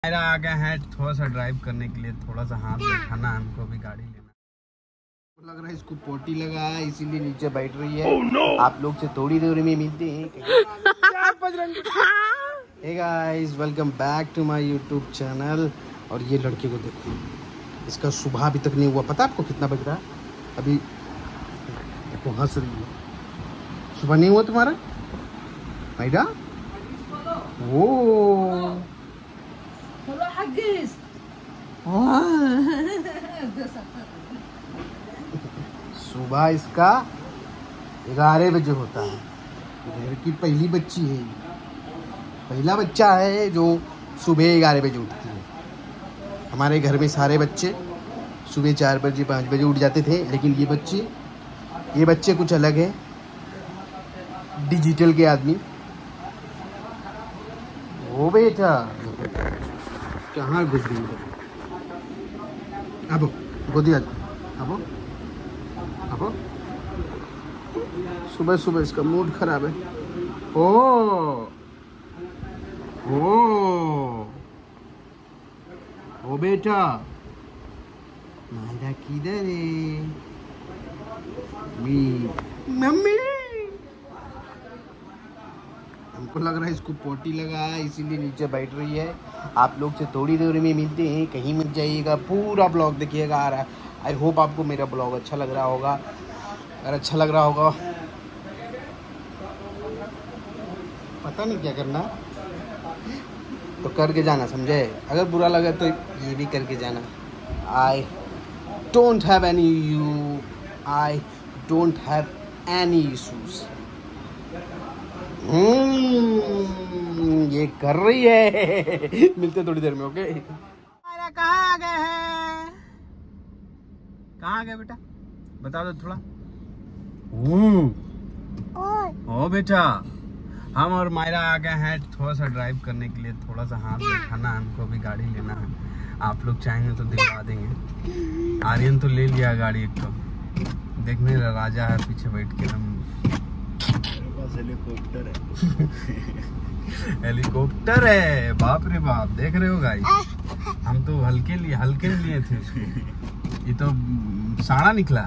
मेरा आ गया है थोड़ा सा ड्राइव करने के लिए, थोड़ा सा हाथ बैठाना, हमको भी गाड़ी लेना लग रहा है। इसको पोटी लगा है इसीलिए नीचे बैठ रही है। no! आप लोग से थोड़ी देर में मिलते हैं। Hey guys, welcome back to my YouTube channel. और ये लड़के को देखो, इसका सुबह अभी तक नहीं हुआ। पता है आपको कितना बज रहा है? अभी देखो हंस रही है। सुबह नहीं हुआ तुम्हारा मैडा? वो सुबह इसका 11 बजे होता है। घर की पहली बच्ची है, पहला बच्चा है जो सुबह 11 बजे उठती है। हमारे घर में सारे बच्चे सुबह 4 बजे 5 बजे उठ जाते थे, लेकिन ये बच्चे कुछ अलग है, डिजिटल के आदमी। ओ बेटा कहाँ घुस गई है? अब गोदी अब सुबह सुबह इसका मूड खराब है। ओ बेटा मायरा किधर है? मम्मी हमको लग रहा है इसको पोटी लगा है इसीलिए नीचे बैठ रही है। आप लोग से थोड़ी देर में मिलते हैं, कहीं मत जाइएगा, पूरा ब्लॉग देखिएगा। आ रहा है। आई होप आपको मेरा ब्लॉग अच्छा लग रहा होगा। अगर अच्छा लग रहा होगा, पता नहीं क्या करना तो करके जाना, समझे? अगर बुरा लगा तो ये भी करके जाना। I don't have any issues. ये कर रही है। मिलते थोड़ी देर में, ओके? कहाँ आ गए हैं? कहाँ आ गए बेटा? बता दो थोड़ा। ओ बेटा, हम और मायरा आ गए हैं थोड़ा सा ड्राइव करने के लिए, थोड़ा सा हाथ बैठाना, हमको भी गाड़ी लेना है। आप लोग चाहेंगे तो दिलवा देंगे। आर्यन तो ले लिया गाड़ी, एक तो देखने राजा है पीछे बैठ के। हम हेलीकॉप्टर है। हेलीकॉप्टर है, बाप रे बाप। देख रहे हो गाइस, हम तो हल्के लिए थे इसको, ये तो साड़ा निकला।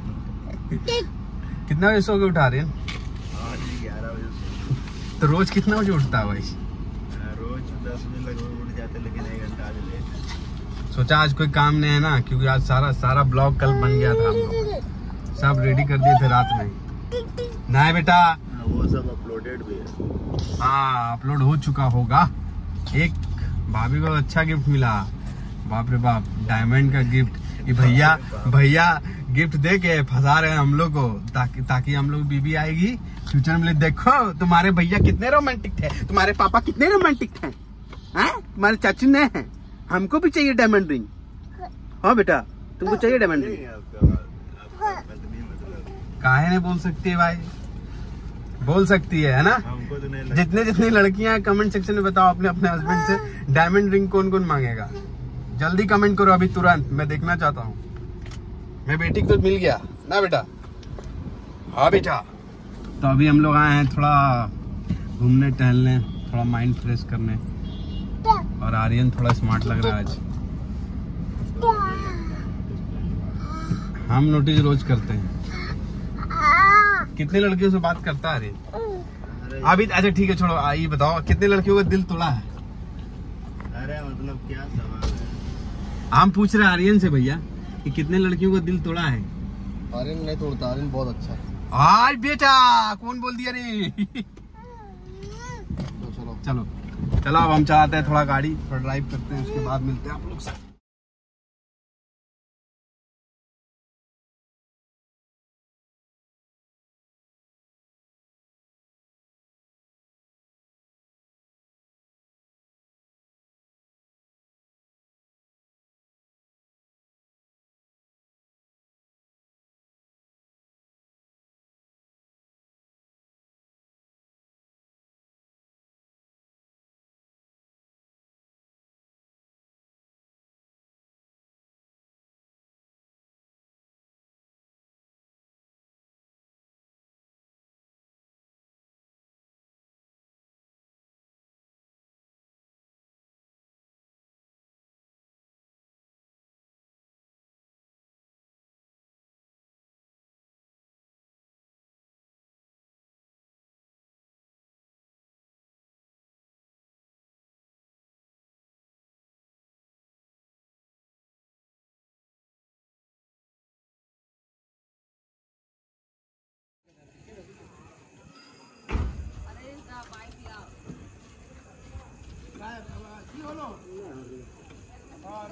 कितना बजे सो के उठा रहे हैं? 11 बजे। तो रोज कितना बजे उठता है भाई? रोज 10 बजे लगभग उठ जाते, लेकिन 1 घंटा आज लेट। सोचा आज कोई काम नहीं है ना, क्योंकि आज सारा ब्लॉग कल बन गया था। हम लोग सब रेडी कर दिए थे रात में। नहीं बेटा, वो सब अपलोडेड भी है। हाँ, अपलोड हो चुका होगा। एक भाभी को अच्छा गिफ्ट मिला, बाप रे बाप, डायमंड का गिफ्ट। ये भैया गिफ्ट दे के फंसा रहे हैं हम लोग को, ताकि हम लोग बीबी आएगी फ्यूचर में। देखो तुम्हारे भैया कितने रोमांटिक थे, तुम्हारे पापा कितने रोमांटिक थे, हैं? तुम्हारे चाचू ने है। हमको भी चाहिए डायमंड रिंग। हाँ बेटा, तुमको चाहिए डायमंड रिंग? काहे नहीं बोल सकती है भाई? बोल सकती है ना? हमको तो नहीं। जितनी लड़कियां कमेंट सेक्शन में बताओ अपने हस्बैंड से डायमंड रिंग कौन कौन मांगेगा। जल्दी कमेंट करो अभी, तुरंत, मैं देखना चाहता हूँ। मैं बेटी को तो मिल गया ना बेटा? हाँ बेटा। तो अभी हम लोग आए हैं थोड़ा घूमने टहलने, थोड़ा माइंड फ्रेश करने। और आर्यन थोड़ा स्मार्ट लग रहा है आज। हम नोटिस रोज करते हैं। कितने लड़कियों से बात करता है आर्यन अभी? अच्छा ठीक है, छोड़ो। ये बताओ, कितने लड़कियों का दिल तोड़ा है? अरे मतलब क्या सवाल है? हम पूछ रहे हैं आर्यन से भैया कि कितने लड़कियों का दिल तोड़ा है। आर्यन नहीं तोड़ता, आर्यन बहुत अच्छा है। आज बेटा कौन बोल दिया रे? तो चलो अब हम चाहते हैं थोड़ा गाड़ी थोड़ा ड्राइव करते हैं, उसके बाद मिलते हैं आप लोग से।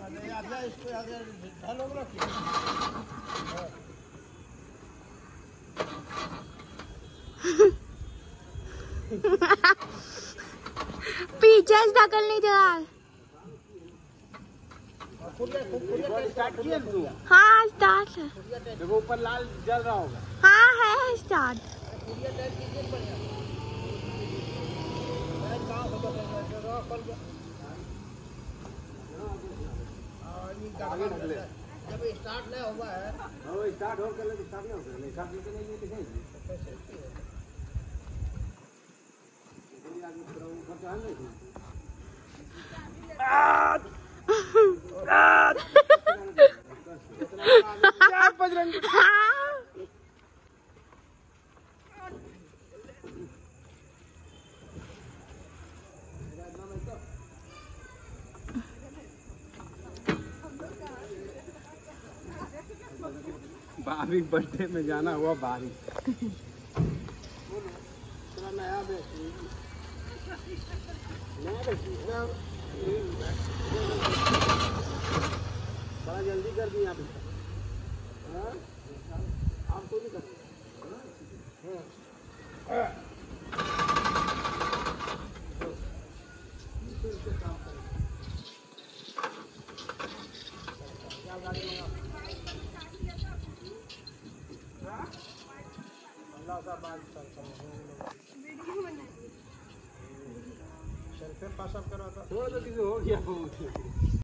पीछे धकल नहीं जा। स्टार्ट किया तू? हाँ स्टार्ट है। देखो ऊपर लाल जल रहा होगा। हाँ है स्टार्ट। आगे निकले। जब स्टार्ट नहीं होगा है। हाँ स्टार्ट हो कर ले स्टार्ट नहीं होगा। स्टार्ट नहीं नहीं दिखेगी। भाभी बर्थडे में जाना हुआ बारिश। नया बड़ा जल्दी कर दी यहाँ पे। आपको भी कर सेल्फी पास अप करा था। थोड़ा तो किसी हो गया।